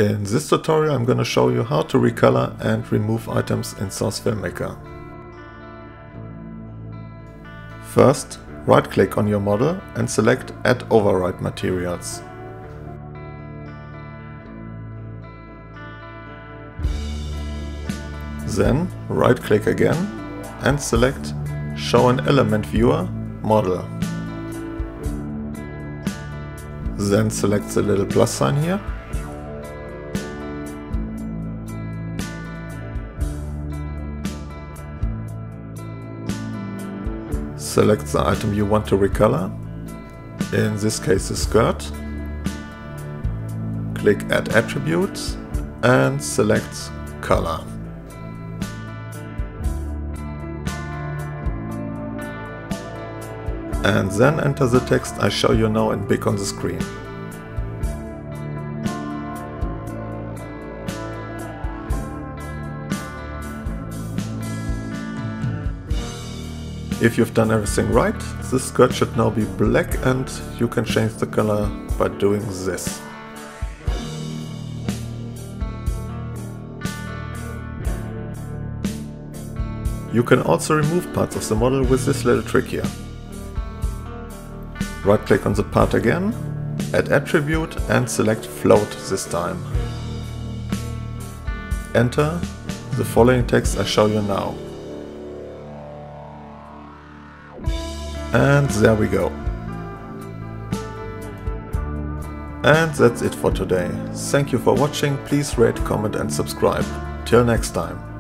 In this tutorial I'm gonna show you how to recolor and remove items in Source FilmMaker. First, right-click on your model and select Add Override Materials. Then right-click again and select Show an Element Viewer Model. Then select the little plus sign here. Select the item you want to recolor, in this case the skirt. Click Add Attributes and select Color. And then enter the text I show you now in big on the screen. If you've done everything right, the skirt should now be black and you can change the color by doing this. You can also remove parts of the model with this little trick here. Right click on the part again, add attribute and select float this time. Enter the following text I show you now. And there we go. And that's it for today. Thank you for watching, please rate, comment and subscribe. Till next time.